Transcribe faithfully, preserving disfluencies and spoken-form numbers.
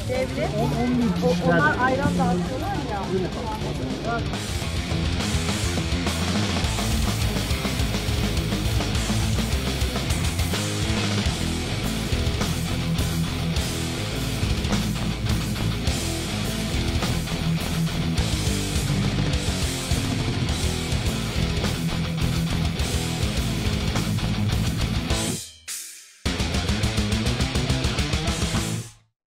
Devlet. on on bin O, kişiler. onlar ayran dağıtıyorlar ya. Öyle.